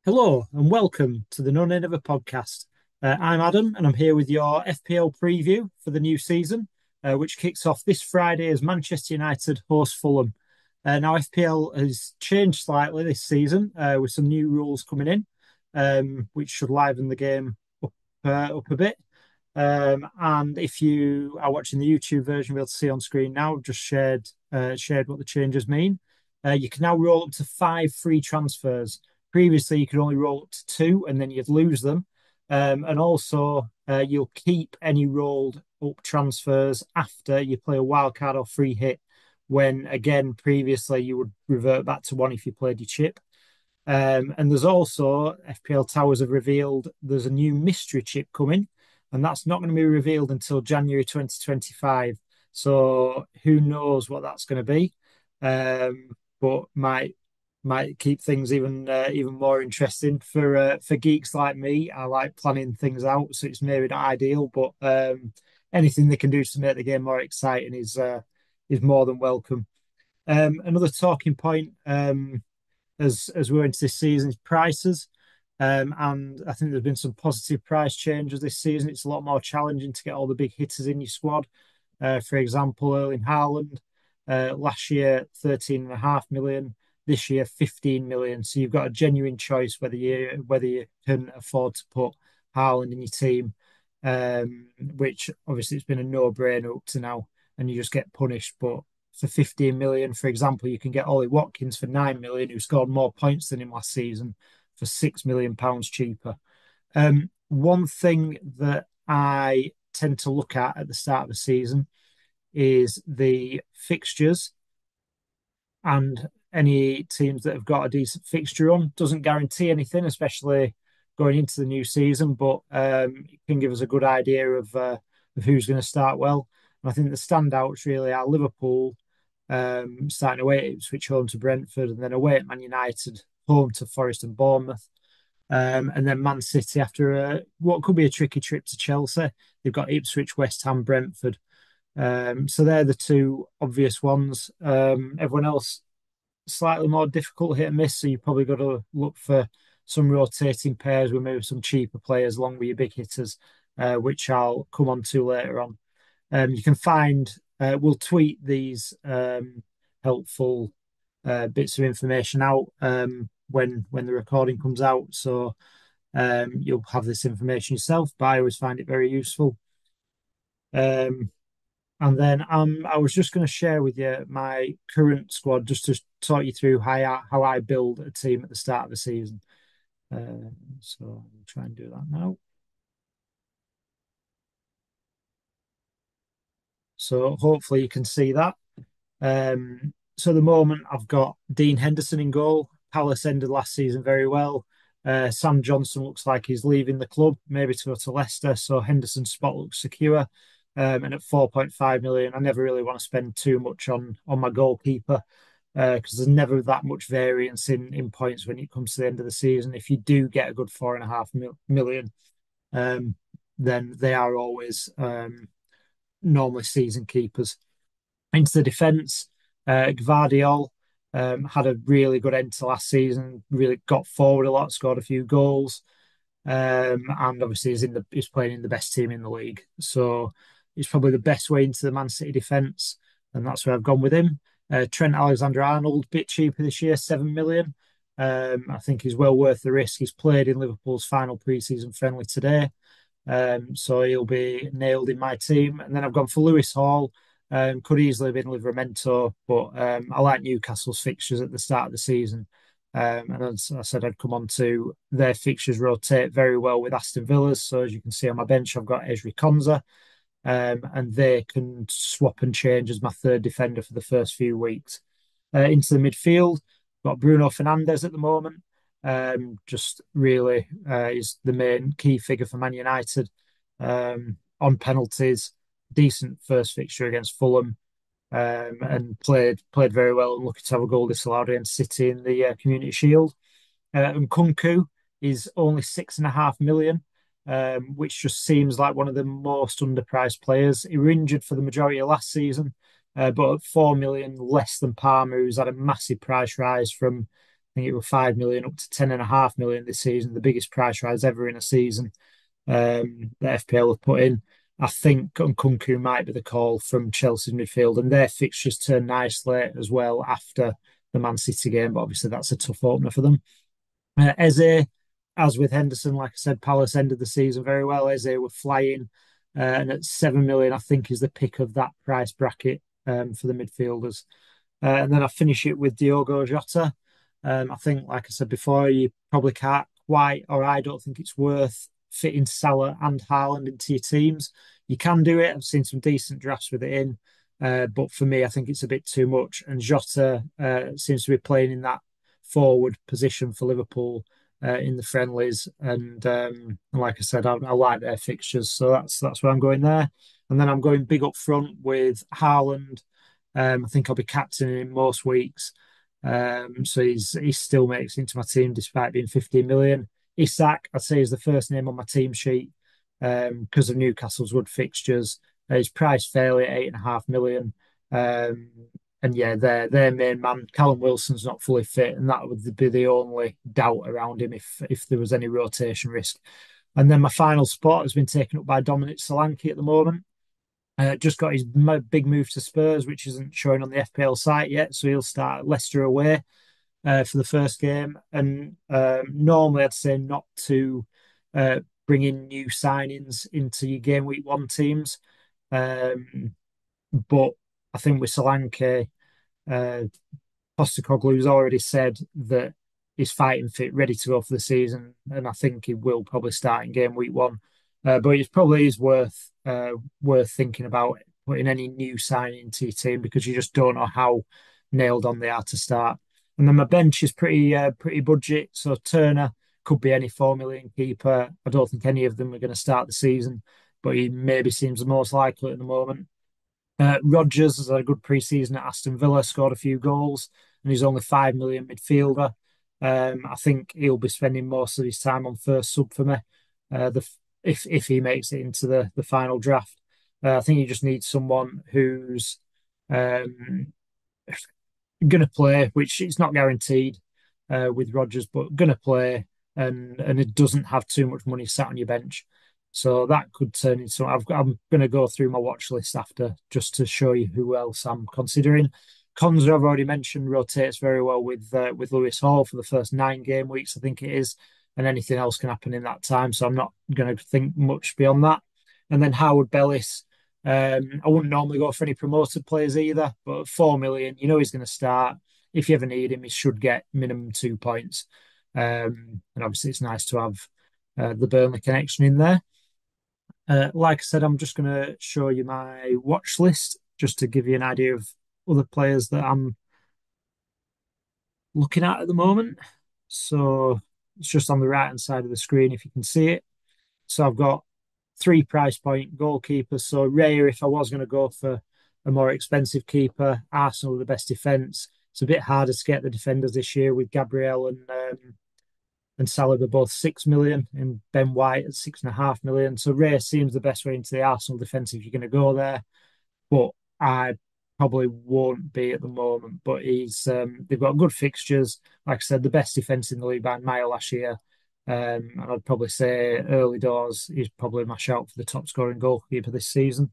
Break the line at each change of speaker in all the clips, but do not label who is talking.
Hello and welcome to the None Never podcast. I'm Adam and I'm here with your FPL preview for the new season, which kicks off this Friday as Manchester United host Fulham. Now, FPL has changed slightly this season with some new rules coming in, which should liven the game up a bit. And if you are watching the YouTube version, you'll be able to see on screen now. I've just shared what the changes mean. You can now roll up to 5 free transfers. Previously, you could only roll up to 2 and then you'd lose them. And also, you'll keep any rolled up transfers after you play a wild card or free hit, when again, previously, you would revert back to 1 if you played your chip. And there's also, FPL Towers have revealed there's a new mystery chip coming, and that's not going to be revealed until January 2025. So who knows what that's going to be? But might keep things even more interesting for geeks like me. I like planning things out, so it's maybe not ideal, but anything they can do to make the game more exciting is more than welcome. Another talking point as we're into this season is prices. And I think there's been some positive price changes this season. It's a lot more challenging to get all the big hitters in your squad. For example, Erling Haaland, last year 13.5 million, this year 15 million. So you've got a genuine choice whether you can afford to put Haaland in your team, which obviously it's been a no-brainer up to now, and you just get punished. But for 15 million, for example, you can get Ollie Watkins for 9 million, who scored more points than him last season, for £6 million cheaper. One thing that I tend to look at the start of the season is the fixtures, and any teams that have got a decent fixture on doesn't guarantee anything, especially going into the new season, but it can give us a good idea of who's going to start well. And I think the standouts really are Liverpool, starting away at Ipswich, home to Brentford, and then away at Man United, home to Forest and Bournemouth. And then Man City after what could be a tricky trip to Chelsea. They've got Ipswich, West Ham, Brentford. So they're the two obvious ones. Everyone else slightly more difficult hit and miss. So you've probably got to look for some rotating pairs with maybe some cheaper players along with your big hitters, which I'll come on to later on. You can find, we'll tweet these helpful bits of information out when the recording comes out. So you'll have this information yourself, but I always find it very useful. And then I was just going to share with you my current squad just to talk you through how I build a team at the start of the season. So I'll try and do that now. So hopefully you can see that. So at the moment I've got Dean Henderson in goal. Palace ended last season very well. Sam Johnson looks like he's leaving the club, maybe to go to Leicester. So Henderson's spot looks secure. And at 4.5 million, I never really want to spend too much on my goalkeeper because there's never that much variance in points when it comes to the end of the season. If you do get a good 4.5 million, then they are always normally season keepers. Into the defence, Gvardiol had a really good end to last season, really got forward a lot, scored a few goals, and obviously he's playing in the best team in the league. So he's probably the best way into the Man City defence, and that's where I've gone with him. Trent Alexander-Arnold, bit cheaper this year, 7 million. I think he's well worth the risk. He's played in Liverpool's final pre-season friendly today. So he'll be nailed in my team. And then I've gone for Lewis Hall. Could easily have been Livramento, but I like Newcastle's fixtures at the start of the season. And as I said, I'd come on to their fixtures rotate very well with Aston Villa's. So as you can see on my bench, I've got Ezri Konsa, and they can swap and change as my third defender for the first few weeks. Into the midfield, got Bruno Fernandes at the moment. Just really is the main key figure for Man United. On penalties, decent first fixture against Fulham, and played very well and lucky to have a goal disallowed against City in the Community Shield. And Kunku is only 6.5 million, which just seems like one of the most underpriced players. He was injured for the majority of last season, but at 4 million less than Palmer, who's had a massive price rise from think it was 5 million up to 10.5 million this season, the biggest price rise ever in a season that FPL have put in. I think Nkunku might be the call from Chelsea's midfield, and their fixtures turn nicely as well after the Man City game, but obviously that's a tough opener for them. Eze, as with Henderson, like I said, Palace ended the season very well. Eze were flying, and at 7 million, I think is the pick of that price bracket for the midfielders. And then I finish it with Diogo Jota. I think, like I said before, you probably can't quite, or I don't think it's worth fitting Salah and Haaland into your teams. You can do it. I've seen some decent drafts with it in. But for me, I think it's a bit too much. And Jota seems to be playing in that forward position for Liverpool in the friendlies. And like I said, I like their fixtures. So that's where I'm going there. And then I'm going big up front with Haaland. I think I'll be captaining him most weeks. So he still makes it into my team despite being 15 million. Isak, I'd say, is the first name on my team sheet because of Newcastle's good fixtures. He's priced fairly at 8.5 million. And yeah, their main man, Callum Wilson's not fully fit, and that would be the only doubt around him if there was any rotation risk. And then my final spot has been taken up by Dominic Solanke at the moment. Just got his big move to Spurs, which isn't showing on the FPL site yet. So he'll start Leicester away for the first game. And normally I'd say not to bring in new signings into your game week one teams. But I think with Solanke, uh, Postecoglou's already said that he's fighting fit, ready to go for the season, and I think he will probably start in game week one. But it probably is worth thinking about putting any new signing into your team because you just don't know how nailed on they are to start. And then my bench is pretty budget. So Turner could be any 4 million keeper. I don't think any of them are going to start the season, but he maybe seems the most likely at the moment. Rodgers has had a good pre-season at Aston Villa, scored a few goals, and he's only 5 million midfielder. I think he'll be spending most of his time on first sub for me. If he makes it into the final draft, I think you just need someone who's going to play, which it's not guaranteed with Rodgers, but going to play, and it doesn't have too much money sat on your bench. So that could turn into. I'm going to go through my watch list after just to show you who else I'm considering. Konza, I've already mentioned, rotates very well with Lewis Hall for the first 9 game weeks, I think it is, and anything else can happen in that time. So I'm not going to think much beyond that. And then Howard Bellis, I wouldn't normally go for any promoted players either, but at 4 million, you know he's going to start. If you ever need him, he should get minimum 2 points. And obviously, it's nice to have the Burnley connection in there. Like I said, I'm just going to show you my watch list just to give you an idea of other players that I'm looking at the moment. So it's just on the right hand side of the screen if you can see it. So I've got 3 price point goalkeepers. So Raya, if I was going to go for a more expensive keeper, Arsenal are the best defence. It's a bit harder to get the defenders this year with Gabriel and Saliba both 6 million and Ben White at 6.5 million. So Ray seems the best way into the Arsenal defence if you're going to go there. But I probably won't be at the moment. But they've got good fixtures. Like I said, the best defence in the league by a mile last year. And I'd probably say early doors is probably my shout for the top scoring goalkeeper this season.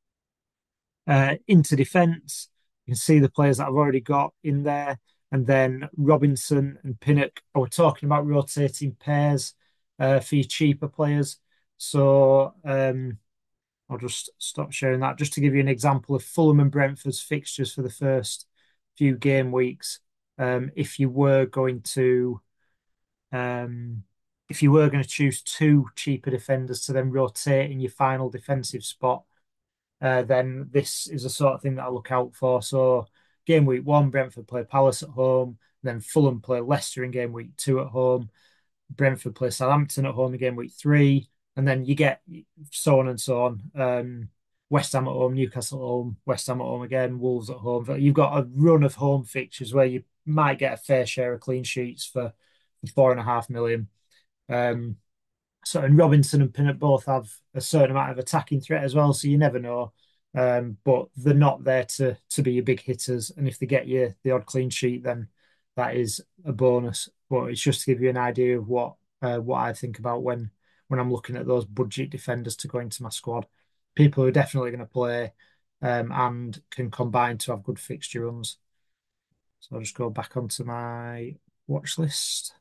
Into defence, you can see the players that I've already got in there. And then Robinson and Pinnock, I were talking about rotating pairs for your cheaper players. So I'll just stop sharing that just to give you an example of Fulham and Brentford's fixtures for the first few game weeks. If you were going to choose 2 cheaper defenders to then rotate in your final defensive spot, then this is the sort of thing that I look out for. So game week 1, Brentford play Palace at home, then Fulham play Leicester in game week 2 at home, Brentford play Southampton at home in game week 3, and then you get so on and so on. West Ham at home, Newcastle at home, West Ham at home again, Wolves at home. You've got a run of home fixtures where you might get a fair share of clean sheets for 4.5 million. And Robinson and Pinnock both have a certain amount of attacking threat as well, so you never know. But they're not there to be your big hitters, and if they get you the odd clean sheet, then that is a bonus. But it's just to give you an idea of what I think about when I'm looking at those budget defenders to go into my squad. People who are definitely going to play and can combine to have good fixture runs. So I'll just go back onto my watch list.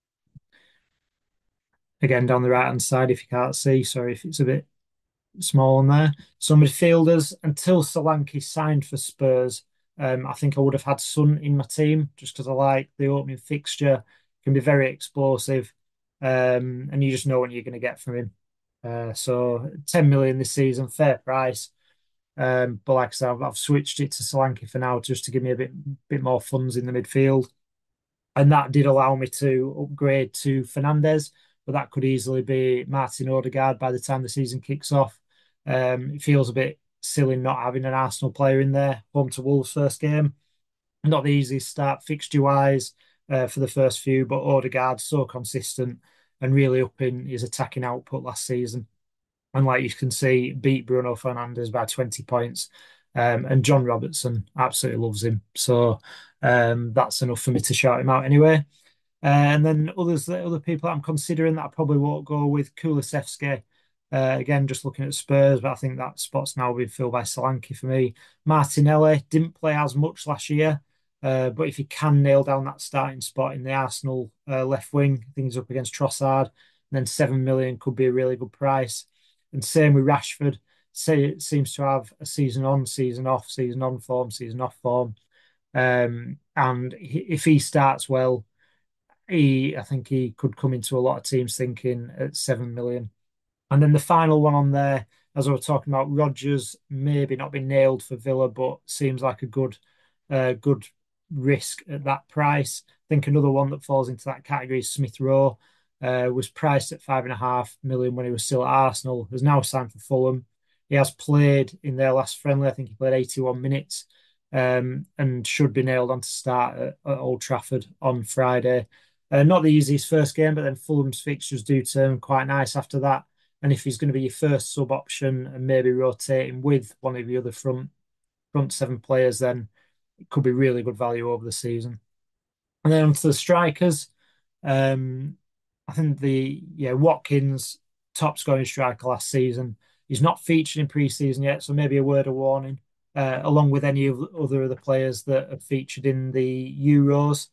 Again, down the right hand side, if you can't see, sorry if it's a bit small on there. So midfielders, until Solanke signed for Spurs, I think I would have had Son in my team just because I like the opening fixture. Can be very explosive, and you just know what you're going to get from him. So 10 million this season, fair price. But like I said, I've switched it to Solanke for now just to give me a bit more funds in the midfield. And that did allow me to upgrade to Fernandes, but that could easily be Martin Odegaard by the time the season kicks off. It feels a bit silly not having an Arsenal player in there. Home to Wolves first game, not the easiest start fixture wise for the first few, but Odegaard so consistent and really upping his attacking output last season. And like you can see, beat Bruno Fernandes by 20 points. And John Robertson absolutely loves him. So that's enough for me to shout him out anyway. And then other people that I'm considering that I probably won't go with Kulusevski. Again, just looking at Spurs, but I think that spot's now been filled by Solanke for me. Martinelli didn't play as much last year, but if he can nail down that starting spot in the Arsenal left wing, things up against Trossard, then 7 million could be a really good price. And same with Rashford. Say it seems to have a season on, season off, season on form, season off form. And if he starts well, I think he could come into a lot of teams thinking at 7 million. And then the final one on there, as I was talking about, Rodgers maybe not been nailed for Villa, but seems like a good risk at that price. I think another one that falls into that category is Smith Rowe. Was priced at 5.5 million when he was still at Arsenal. Has now signed for Fulham. He has played in their last friendly. I think he played 81 minutes, and should be nailed on to start at Old Trafford on Friday. Not the easiest first game, but then Fulham's fixtures do turn quite nice after that. And if he's going to be your first sub option and maybe rotating with one of the other front seven players, then it could be really good value over the season. And then onto the strikers. Um, I think Watkins, top scoring striker last season. He's not featured in pre-season yet, so maybe a word of warning, along with any of the other players that have featured in the Euros.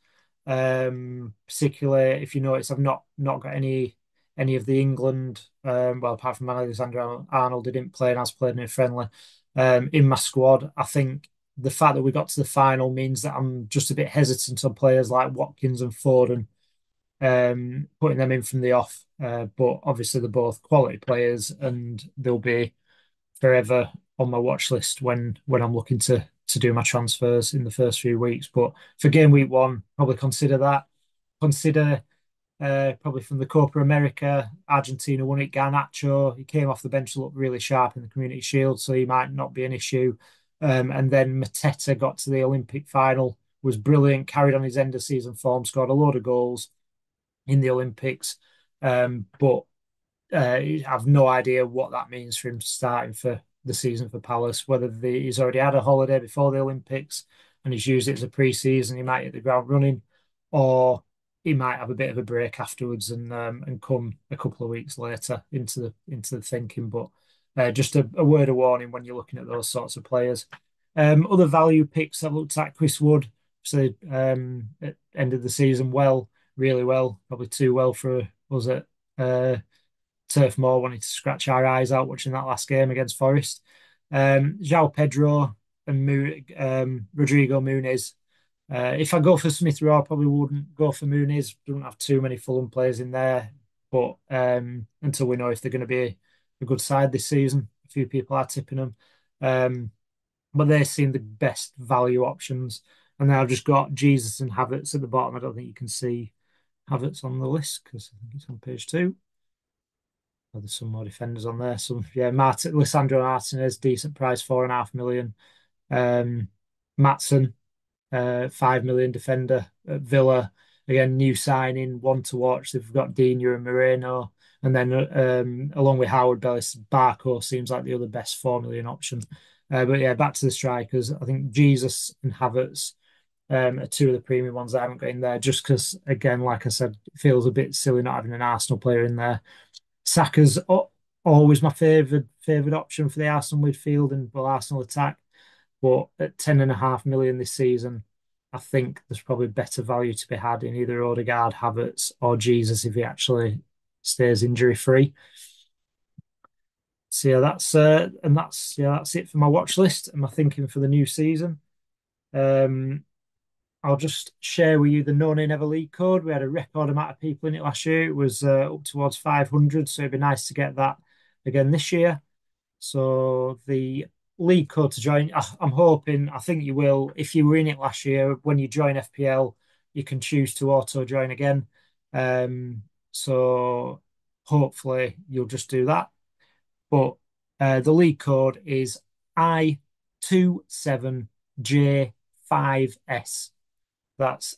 Particularly if you notice, I've not got any of the England, well, apart from Alexander Arnold, who didn't play and has played in a friendly, in my squad. I think the fact that we got to the final means that I'm just a bit hesitant on players like Watkins and Foden, putting them in from the off. But obviously they're both quality players and they'll be forever on my watch list when I'm looking to do my transfers in the first few weeks. But for game week one, probably consider that. Consider probably from the Copa America, Argentina won it. Garnacho, he came off the bench, looked really sharp in the Community Shield, so he might not be an issue. And then Mateta got to the Olympic final, was brilliant, carried on his end of season form, scored a load of goals in the Olympics. But I have no idea what that means for him starting for the season for Palace, whether he's already had a holiday before the Olympics and he's used it as a pre-season, he might hit the ground running, or he might have a bit of a break afterwards and come a couple of weeks later into the thinking. But just a word of warning when you're looking at those sorts of players. Other value picks I've looked at: Chris Wood, so at end of the season really well, probably too well for us at Turf Moor, wanting to scratch our eyes out watching that last game against Forest. João Pedro and Rodrigo Muniz. If I go for Smith Rowe, I probably wouldn't go for Muniz. Don't have too many Fulham players in there, but until we know if they're going to be a good side this season, a few people are tipping them. But they seem the best value options. And then I've just got Jesus and Havertz at the bottom. I don't think you can see Havertz on the list because I think it's on page 2. Oh, there's some more defenders on there. Lissandro Martinez, decent price, 4.5 million. Maatsen, 5 million defender at Villa. Again, new signing, one to watch. They've got Dina and Moreno. And then along with Howard Bellis, Barco seems like the other best 4 million option. But yeah, back to the strikers. I think Jesus and Havertz are two of the premium ones I haven't got in there, just because, again, like I said, it feels a bit silly not having an Arsenal player in there. Saka's always my favoured option for the Arsenal midfield and well, Arsenal attack. But at 10.5 million this season, I think there's probably better value to be had in either Odegaard, Havertz, or Jesus if he actually stays injury free. So yeah, that's it for my watch list and my thinking for the new season. Um, I'll just share with you the No Nay Never League code. We had a record amount of people in it last year. It was up towards 500, so it'd be nice to get that again this year. So the league code to join, I'm hoping, I think you will. If you were in it last year, when you join FPL, you can choose to auto join again. So hopefully you'll just do that. But the league code is I27J5S. That's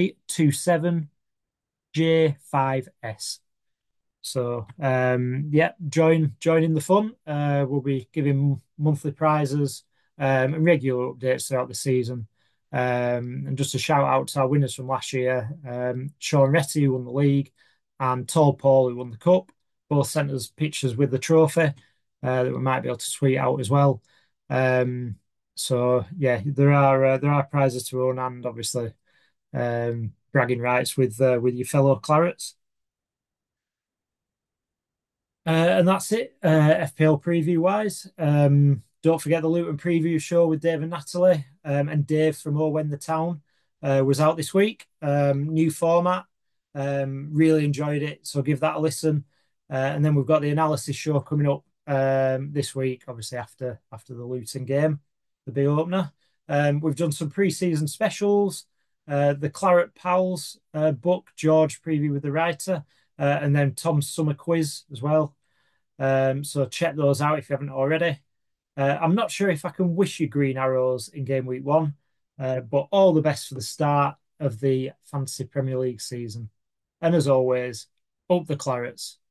I27J5S. So yeah, join in the fun. We'll be giving monthly prizes and regular updates throughout the season. And just a shout out to our winners from last year, Sean Retty, who won the league, and Tall Paul, who won the cup. Both sent us pictures with the trophy that we might be able to tweet out as well. Um, so yeah, there are prizes to own, and obviously bragging rights with your fellow Clarets. And that's it, FPL preview wise. Don't forget the Luton preview show with Dave and Natalie. And Dave from Oh When the Town was out this week. New format. Really enjoyed it. So give that a listen. And then we've got the analysis show coming up this week, obviously after the Luton game, the big opener. We've done some pre-season specials. The Claret Pals book, George preview with the writer and then Tom's summer quiz as well. So check those out if you haven't already. I'm not sure if I can wish you green arrows in game week 1, but all the best for the start of the Fantasy Premier League season. And as always, up the Clarets.